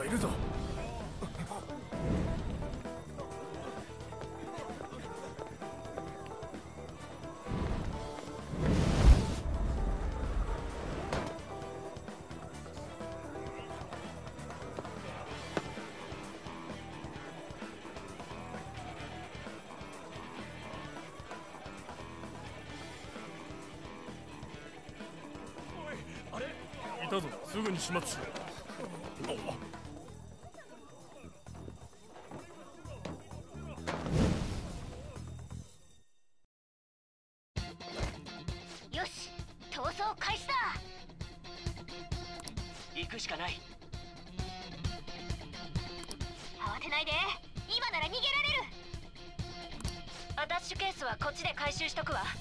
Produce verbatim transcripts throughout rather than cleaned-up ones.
るぞ。いたぞ、すぐに始末しろ。 よし、逃走開始だ。 行くしかない。 慌てないで、今なら逃げられる。アタッシュケースはこっちで回収しとくわ。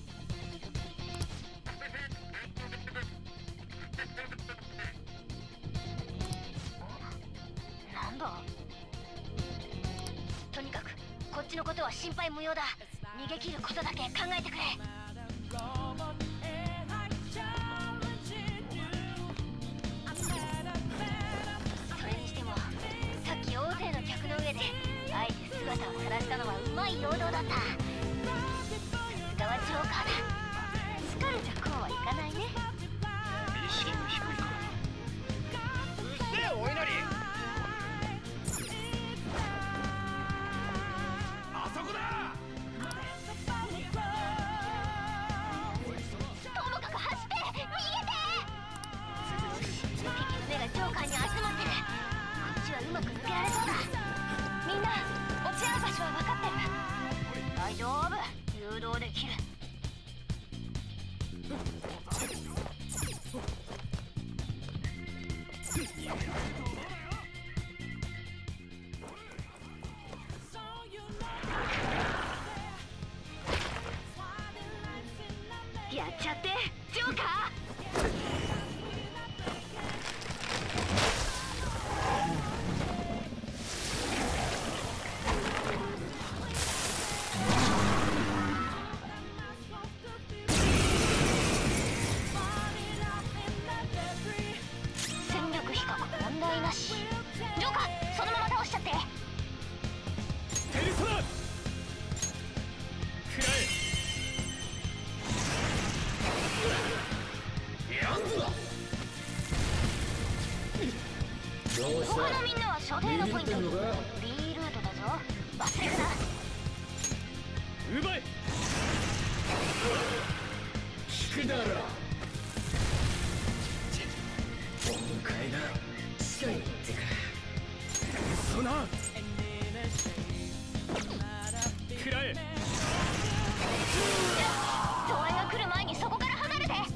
なんだ。とにかくこっちのことは心配無用だ。逃げ切ることだけ考えてくれ。それにしてもさっき大勢の客の上であえて姿を晒したのはうまい陽動だった。さすがはジョーカーだ。疲れちゃこうはいかないね。 意識が低いから。うっせえお稲荷。あそこだ。 ともかく走って逃げて。敵の目がジョーカーに集まってる。こっちはうまく抜けられそうだ。みんな落ち合う場所は分かってる。大丈夫、誘導できる。やっちゃってジョーカー。戦力比較問題なし。ジョーカー、そのまま倒しちゃって。 テリソナ食らえ。やんぞ。 他のみんなは所定のポイント B ルートだぞ。忘れるな。 奪え。引くだろ。お迎えが近いってか。そな食らえ。 東映が来る前にそこから離れて。よし、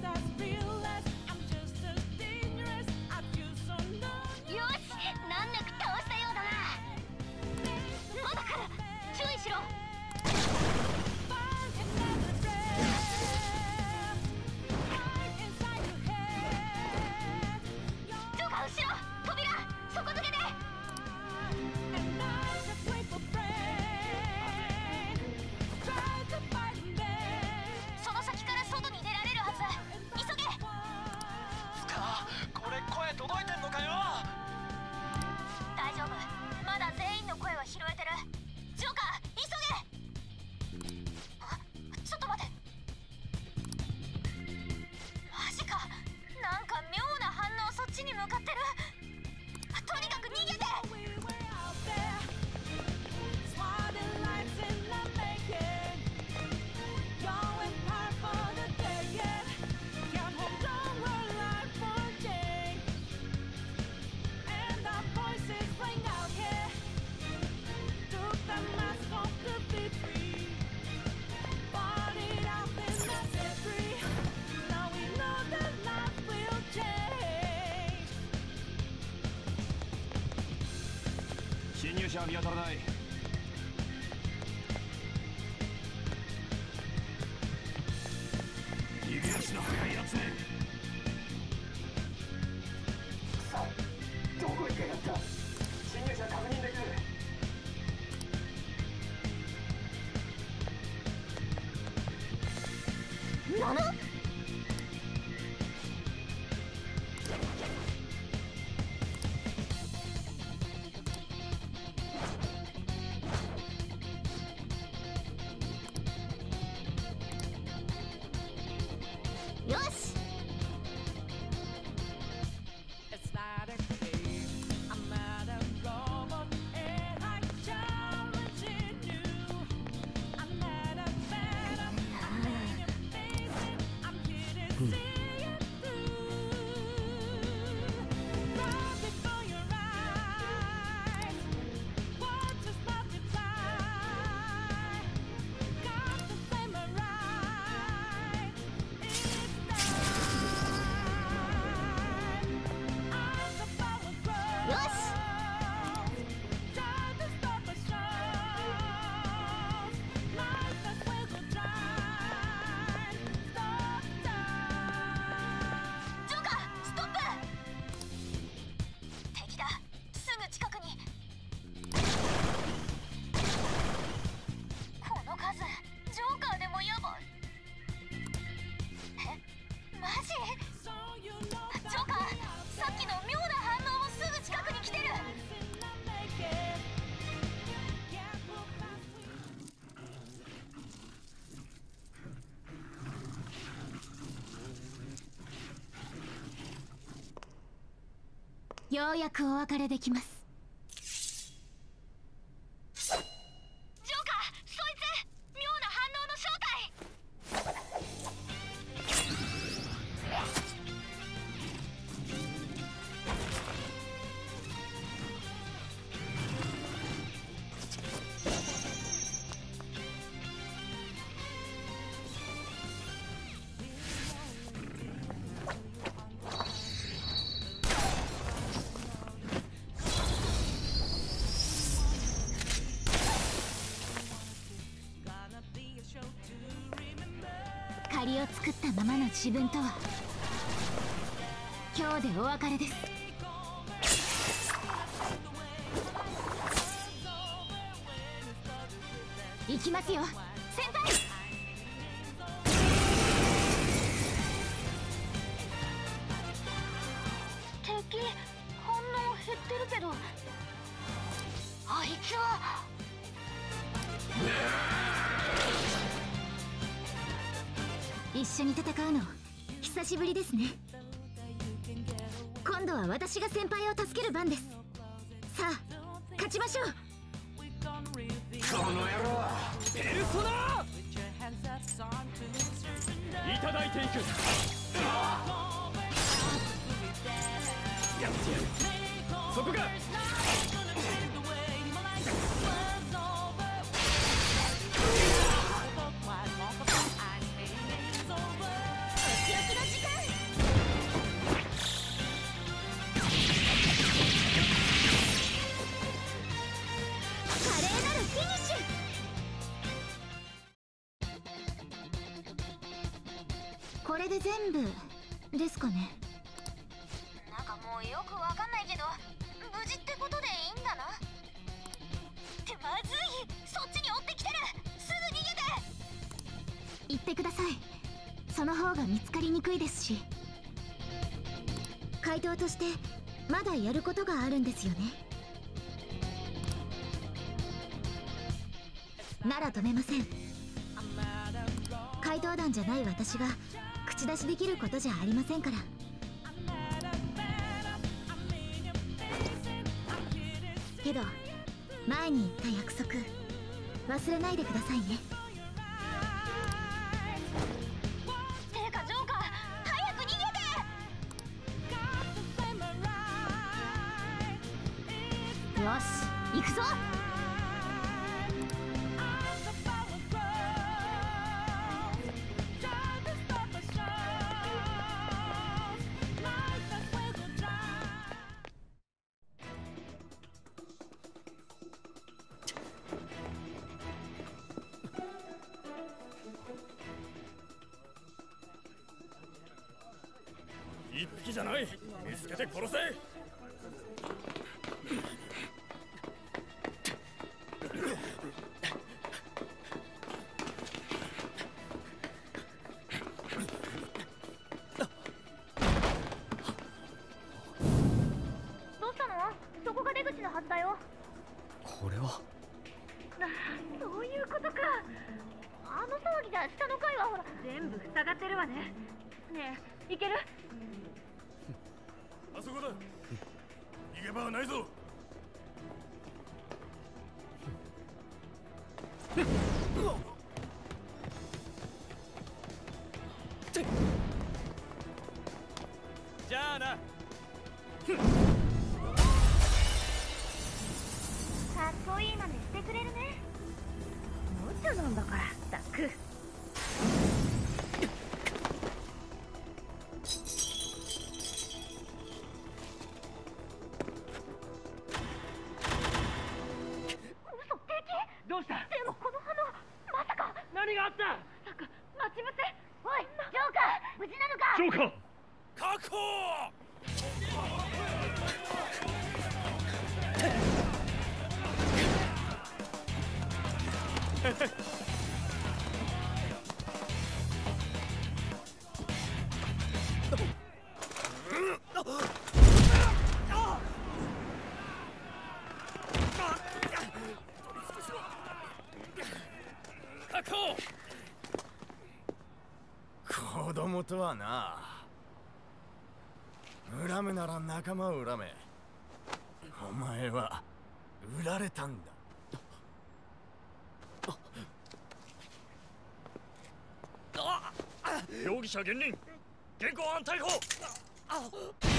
難なく倒したようだな。まだ来る、注意しろ。ジョーカー後ろ、扉底付けで。その先から外に出られるはず。急げ。 つか、これ声届いてんのかよ。 大丈夫、まだ全員の声は拾えてる。ジョーカー急げ。あ、ちょっと待て。マジか、なんか妙な反応。そっちに向かってる。とにかく逃げて。 侵入者は見当たらない。逃げ足の速いやつね。さあ、どこ行かやった。侵入者確認できる。 なぬ。 ようやくお別れできます。ジョーカー、そいつ妙な反応の正体。借りを作ったままの自分とは今日でお別れです。行きますよ先輩。敵反応減ってるけど、あいつは一緒に戦うの久しぶりですね。今度は私が先輩を助ける番です。さあ勝ちましょう。 この野郎、 ペルソナいただいていく。やってやる。そこか。 これで全部ですかね。なんかもうよくわかんないけど無事ってことでいいんだな。ってまずい、そっちに追ってきてる。すぐ逃げて。言ってください。その方が見つかりにくいですし。怪盗としてまだやることがあるんですよね。なら止めません。怪盗団じゃない私が口出しできることじゃありませんから。けど前に言った約束忘れないでくださいね。てかジョーカー、早く逃げて。よし行くぞ。 一匹じゃない。見つけて殺せ。 どうしたの？そこが出口のはずだよ。 これはそういうことか。あの騒ぎじゃ下の階はほら全部塞がってるわね。ねえ、行ける？ あそこだ。逃げ場はないぞ。 まあな。 かっこいい真似してくれるね。おもちゃなんだからったく。 どうした？ でもこの花、まさか。 何があった？ なんか待ち伏せ。おい、ジョーカー、無事なのか？ ジョーカー確保。確保。 子供とはな。恨むなら仲間を恨め。お前は売られたんだ。 容疑者現任。現行犯逮捕。